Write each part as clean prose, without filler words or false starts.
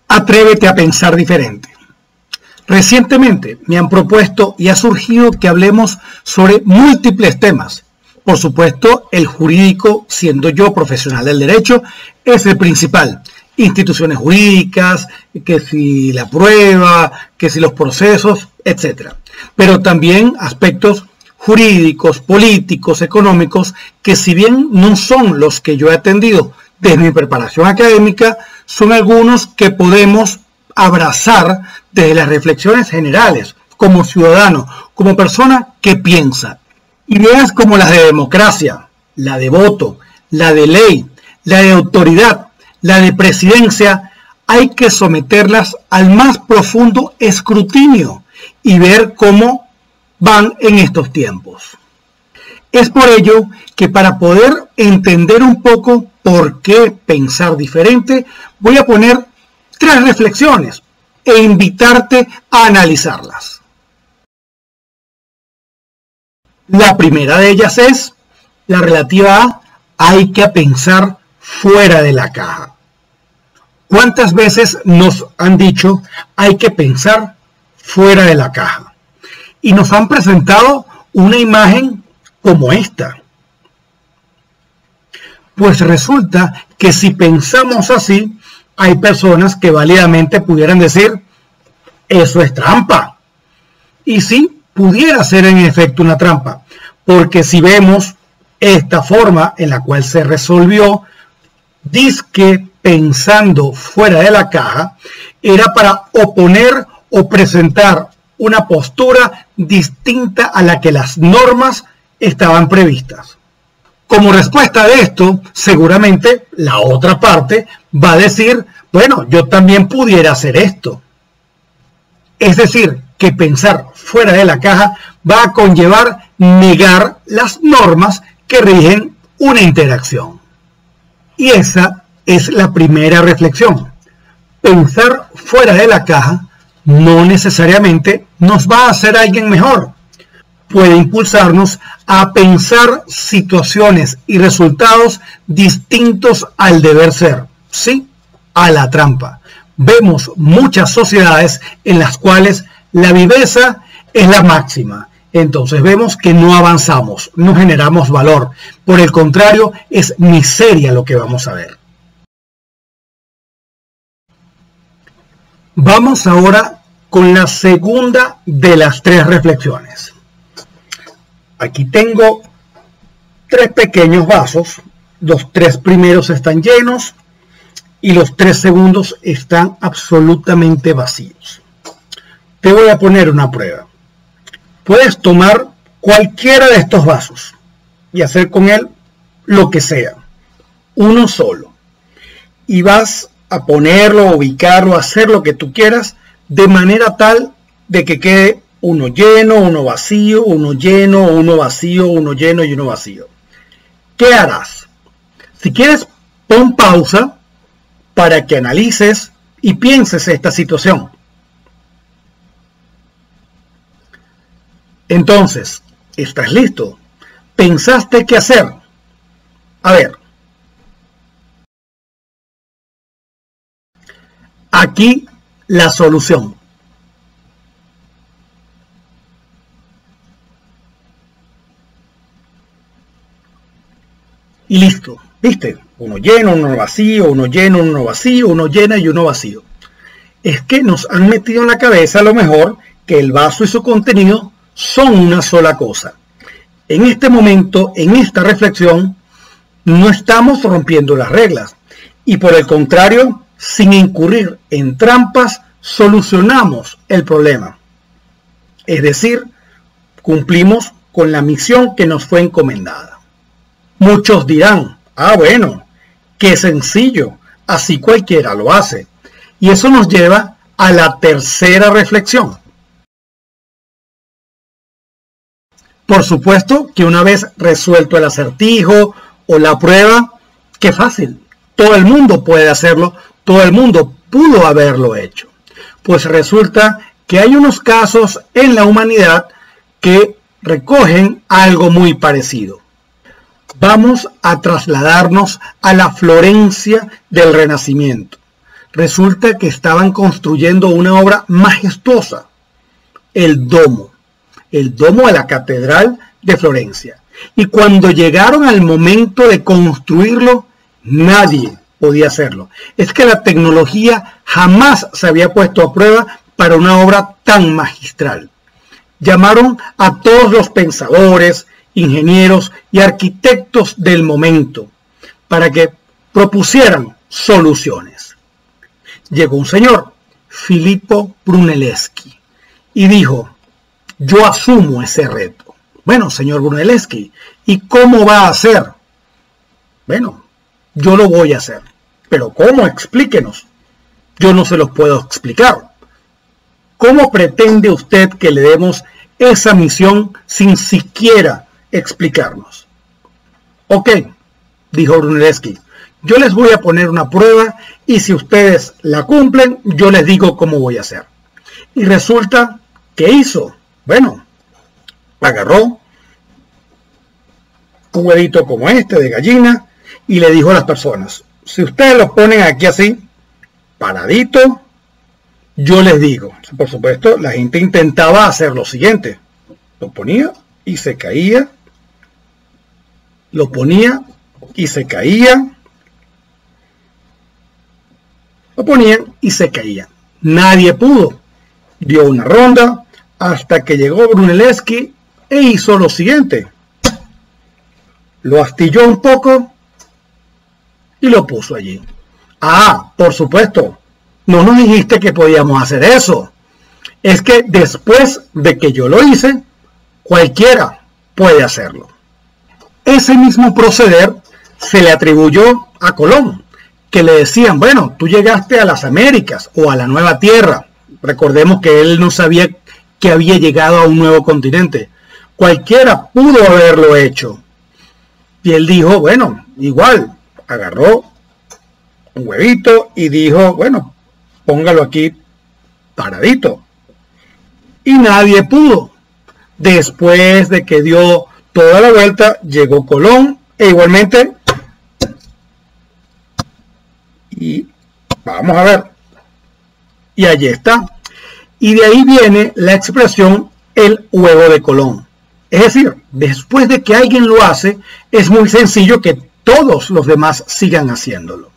Atrévete a pensar diferente. Recientemente me han propuesto y ha surgido que hablemos sobre múltiples temas. Por supuesto, el jurídico, siendo yo profesional del derecho, es el principal. Instituciones jurídicas, que si la prueba, que si los procesos, etc. Pero también aspectos jurídicos, políticos, económicos, que si bien no son los que yo he atendido desde mi preparación académica, son algunos que podemos abrazar desde las reflexiones generales, como ciudadano, como persona que piensa. Ideas como las de democracia, la de voto, la de ley, la de autoridad, la de presidencia, hay que someterlas al más profundo escrutinio y ver cómo van en estos tiempos. Es por ello que para poder entender un poco por qué pensar diferente, voy a poner 3 reflexiones e invitarte a analizarlas. La primera de ellas es la relativa a hay que pensar fuera de la caja. ¿Cuántas veces nos han dicho hay que pensar fuera de la caja? Y nos han presentado una imagen como esta. Pues resulta que si pensamos así, hay personas que válidamente pudieran decir, eso es trampa. Y sí, pudiera ser en efecto una trampa, porque si vemos esta forma en la cual se resolvió, dizque pensando fuera de la caja, era para oponer o presentar una postura distinta a la que las normas estaban previstas. Como respuesta de esto, seguramente la otra parte va a decir, bueno, yo también pudiera hacer esto. Es decir, que pensar fuera de la caja va a conllevar negar las normas que rigen una interacción. Y esa es la primera reflexión. Pensar fuera de la caja no necesariamente nos va a hacer alguien mejor. Puede impulsarnos a pensar situaciones y resultados distintos al deber ser, sí, a la trampa. Vemos muchas sociedades en las cuales la viveza es la máxima. Entonces vemos que no avanzamos, no generamos valor. Por el contrario, es miseria lo que vamos a ver. Vamos ahora con la segunda de las 3 reflexiones. Aquí tengo 3 pequeños vasos. Los 3 primeros están llenos y los 3 segundos están absolutamente vacíos. Te voy a poner una prueba. Puedes tomar cualquiera de estos vasos y hacer con él lo que sea. Uno solo. Y vas a ponerlo, ubicarlo, hacer lo que tú quieras de manera tal de que quede uno lleno, uno vacío, uno lleno, uno vacío, uno lleno y uno vacío. ¿Qué harás? Si quieres, pon pausa para que analices y pienses esta situación. Entonces, ¿estás listo? ¿Pensaste qué hacer? A ver. Aquí la solución. Y listo, ¿viste? Uno lleno, uno vacío, uno lleno, uno vacío, uno llena y uno vacío. Es que nos han metido en la cabeza a lo mejor que el vaso y su contenido son una sola cosa. En este momento, en esta reflexión, no estamos rompiendo las reglas. Y por el contrario, sin incurrir en trampas, solucionamos el problema. Es decir, cumplimos con la misión que nos fue encomendada. Muchos dirán, bueno, qué sencillo, así cualquiera lo hace. Y eso nos lleva a la tercera reflexión. Por supuesto que una vez resuelto el acertijo o la prueba, qué fácil, todo el mundo puede hacerlo, todo el mundo pudo haberlo hecho. Pues resulta que hay unos casos en la humanidad que recogen algo muy parecido. Vamos a trasladarnos a la Florencia del Renacimiento, resulta que estaban construyendo una obra majestuosa, el domo de la Catedral de Florencia. Y cuando llegaron al momento de construirlo, nadie podía hacerlo. Es que la tecnología jamás se había puesto a prueba para una obra tan magistral. Llamaron a todos los pensadores, ingenieros y arquitectos del momento para que propusieran soluciones. Llegó un señor, Filippo Brunelleschi, y dijo: yo asumo ese reto. Bueno, señor Brunelleschi, ¿y cómo va a hacer? Bueno, yo lo voy a hacer. ¿Pero cómo? Explíquenos. Yo no se los puedo explicar. ¿Cómo pretende usted que le demos esa misión sin siquiera explicarnos? Ok, dijo Brunelleschi, yo les voy a poner una prueba y si ustedes la cumplen, yo les digo cómo voy a hacer. Y resulta que hizo. Bueno, agarró un huevito como este de gallina y le dijo a las personas: si ustedes lo ponen aquí así, paradito, yo les digo. Por supuesto, la gente intentaba hacer lo siguiente: lo ponía y se caía, lo ponía y se caía, lo ponían y se caían. Nadie pudo. Dio una ronda hasta que llegó Brunelleschi e hizo lo siguiente: lo astilló un poco y lo puso allí. Ah, por supuesto, no nos dijiste que podíamos hacer eso. Es que después de que yo lo hice, cualquiera puede hacerlo. Ese mismo proceder se le atribuyó a Colón, que le decían: bueno, tú llegaste a las Américas o a la Nueva Tierra. Recordemos que él no sabía que había llegado a un nuevo continente. Cualquiera pudo haberlo hecho. Y él dijo: bueno, igual, agarró un huevito y dijo: bueno, póngalo aquí paradito. Y nadie pudo. Después de que dio toda la vuelta, llegó Colón e igualmente. Y vamos a ver. Y allí está. Y de ahí viene la expresión el huevo de Colón. Es decir, después de que alguien lo hace, es muy sencillo que todos los demás sigan haciéndolo.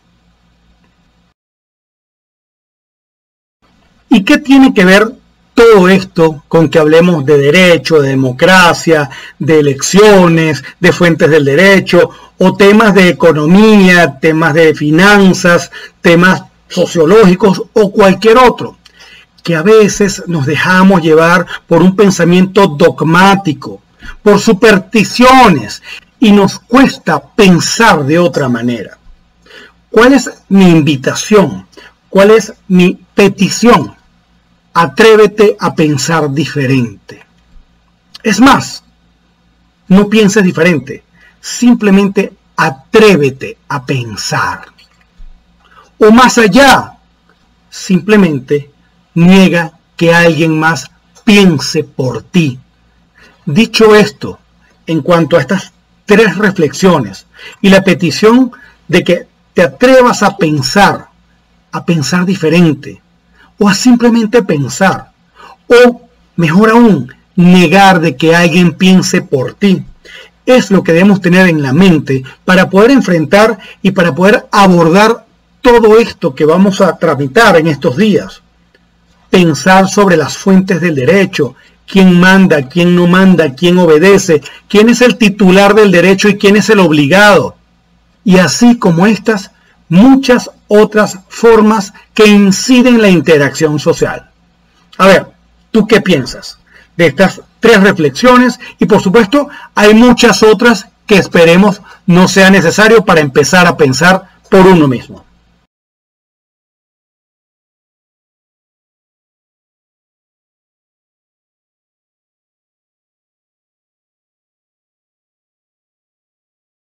¿Y qué tiene que ver todo esto con que hablemos de derecho, de democracia, de elecciones, de fuentes del derecho, o temas de economía, temas de finanzas, temas sociológicos o cualquier otro? Que a veces nos dejamos llevar por un pensamiento dogmático, por supersticiones, y nos cuesta pensar de otra manera. ¿Cuál es mi invitación? ¿Cuál es mi petición? Atrévete a pensar diferente. Es más, no pienses diferente, simplemente atrévete a pensar. O más allá, simplemente niega que alguien más piense por ti. Dicho esto, en cuanto a estas tres reflexiones y la petición de que te atrevas a pensar diferente, o a simplemente pensar, o mejor aún, negar de que alguien piense por ti, es lo que debemos tener en la mente para poder enfrentar y para poder abordar todo esto que vamos a tramitar en estos días. Pensar sobre las fuentes del derecho, quién manda, quién no manda, quién obedece, quién es el titular del derecho y quién es el obligado. Y así como estas, muchas otras formas que inciden en la interacción social. A ver, ¿tú qué piensas de estas tres reflexiones? Y por supuesto, hay muchas otras que esperemos no sea necesario para empezar a pensar por uno mismo.